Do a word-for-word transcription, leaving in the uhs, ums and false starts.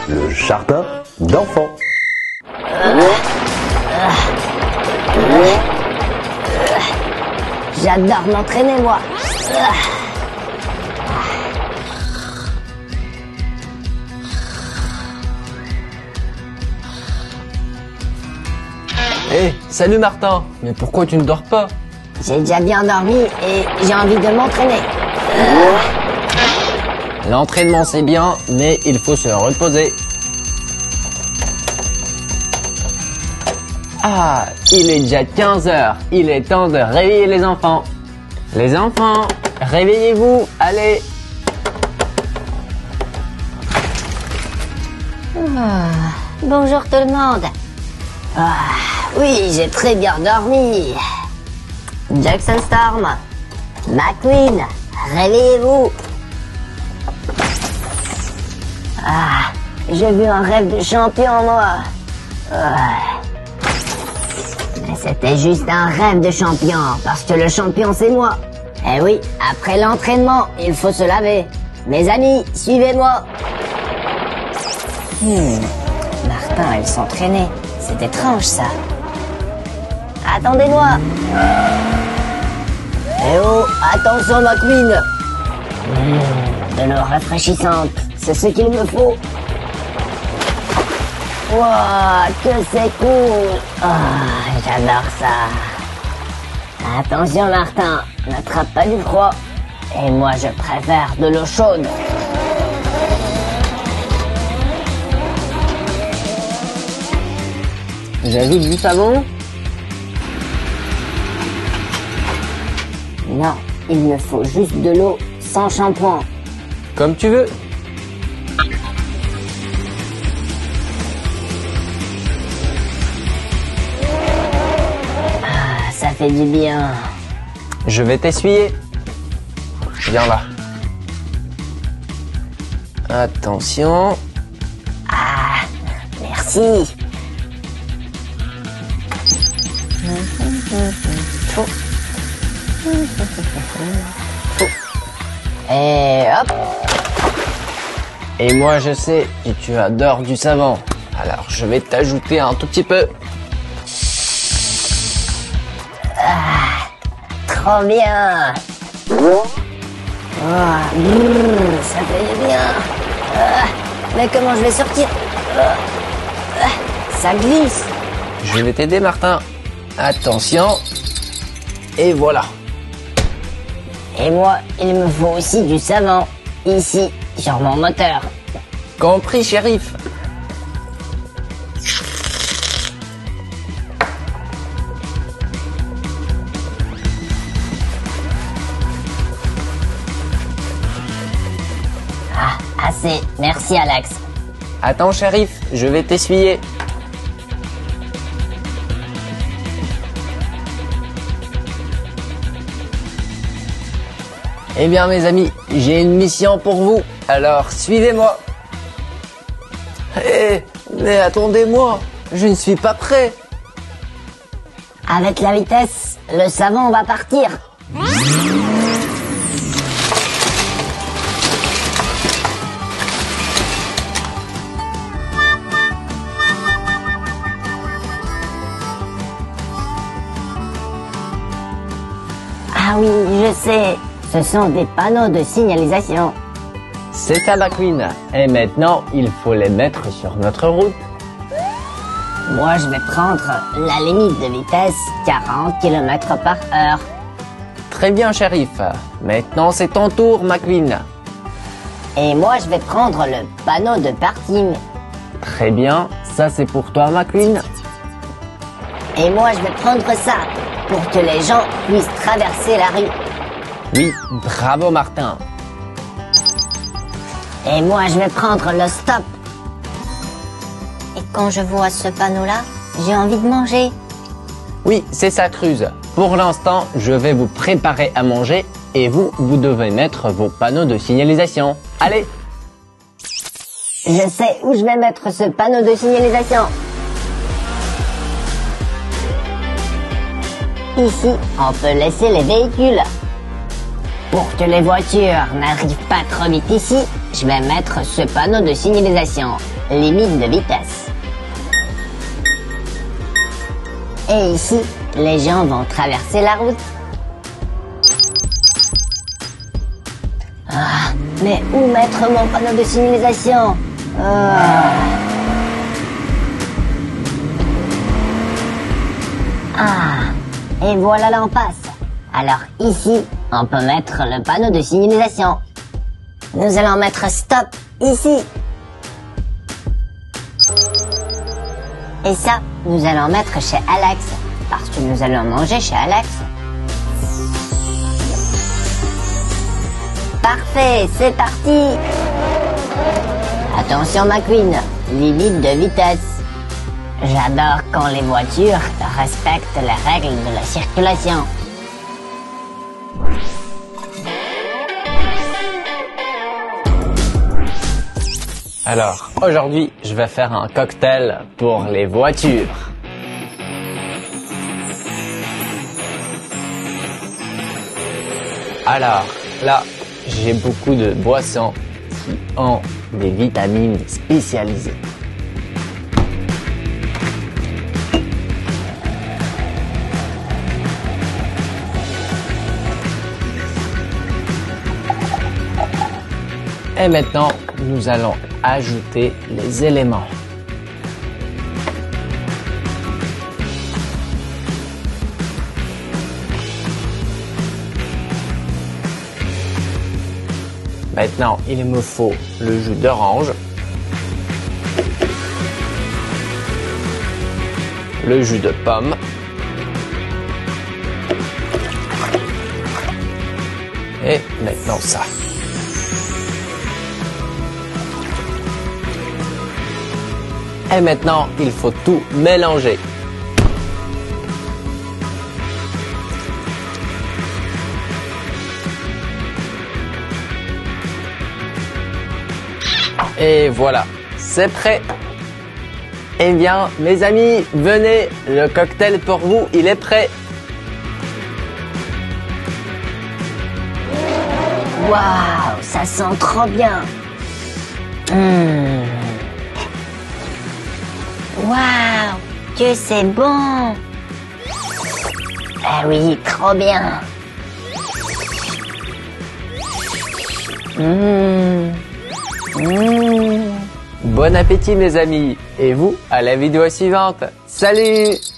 le jardin d'enfants. J'adore m'entraîner, moi. Hé, hey, salut Martin. Mais pourquoi tu ne dors pas? J'ai déjà bien dormi et j'ai envie de m'entraîner. L'entraînement c'est bien, mais il faut se reposer. Ah, il est déjà quinze heures. Il est temps de réveiller les enfants. Les enfants, réveillez-vous, allez. Ah, bonjour tout le monde. Ah, oui, j'ai très bien dormi. Jackson Storm, McQueen, réveillez-vous. Ah, j'ai vu un rêve de champion, moi. Ah. Mais c'était juste un rêve de champion, parce que le champion, c'est moi. Eh oui, après l'entraînement, il faut se laver. Mes amis, suivez-moi. Hmm, Martin, elle s'entraînait. C'est étrange, ça. Attendez-moi. Eh oh, attention, McQueen. Mmh, de l'eau rafraîchissante, c'est ce qu'il me faut. Wow, que c'est cool. Oh, j'adore ça. Attention, Martin, n'attrape pas du froid. Et moi, je préfère de l'eau chaude. J'ajoute du savon? Non, il me faut juste de l'eau sans shampoing. Comme tu veux. Ah, ça fait du bien. Je vais t'essuyer. Viens là. Attention. Ah, merci. Et hop. Et moi je sais que tu adores du savon. Alors je vais t'ajouter un tout petit peu. Ah, trop bien. Oh, mmh, ça fait du bien. Ah, mais comment je vais sortir? Ah, ça glisse. Je vais t'aider Martin. Attention. Et voilà. Et moi, il me faut aussi du savon. Ici, sur mon moteur. Compris, shérif. Ah, assez. Merci, Alex. Attends, shérif, je vais t'essuyer. Eh bien, mes amis, j'ai une mission pour vous. Alors, suivez-moi. Hé, mais attendez-moi, je ne suis pas prêt. Avec la vitesse, le savon va partir. Ah oui, je sais. Ce sont des panneaux de signalisation. C'est ça, McQueen. Et maintenant, il faut les mettre sur notre route. Moi, je vais prendre la limite de vitesse quarante kilomètres par heure. Très bien, shérif. Maintenant, c'est ton tour, McQueen. Et moi, je vais prendre le panneau de parking. Très bien. Ça, c'est pour toi, McQueen. Et moi, je vais prendre ça pour que les gens puissent traverser la rue. Oui, bravo, Martin. Et moi, je vais prendre le stop. Et quand je vois ce panneau-là, j'ai envie de manger. Oui, c'est ça, Cruz. Pour l'instant, je vais vous préparer à manger et vous, vous devez mettre vos panneaux de signalisation. Allez! Je sais où je vais mettre ce panneau de signalisation. Ici, on peut laisser les véhicules. Pour que les voitures n'arrivent pas trop vite ici, je vais mettre ce panneau de signalisation. Limite de vitesse. Et ici, les gens vont traverser la route. Ah, mais où mettre mon panneau de signalisation? Ah. Ah, et voilà l'impasse. Alors ici, on peut mettre le panneau de signalisation. Nous allons mettre stop ici. Et ça, nous allons mettre chez Alex, parce que nous allons manger chez Alex. Parfait, c'est parti. Attention McQueen, limite de vitesse. J'adore quand les voitures respectent les règles de la circulation. Alors, aujourd'hui, je vais faire un cocktail pour les voitures. Alors, là, j'ai beaucoup de boissons qui ont des vitamines spécialisées. Et maintenant, nous allons ajouter les éléments. Maintenant, il me faut le jus d'orange, le jus de pomme, et maintenant ça. Et maintenant, il faut tout mélanger. Et voilà, c'est prêt. Eh bien, mes amis, venez, le cocktail pour vous, il est prêt. Waouh, ça sent trop bien. Mmh. Waouh, que c'est bon. Ah oui, trop bien. Mmh. Mmh. Bon appétit mes amis, et vous à la vidéo suivante. Salut!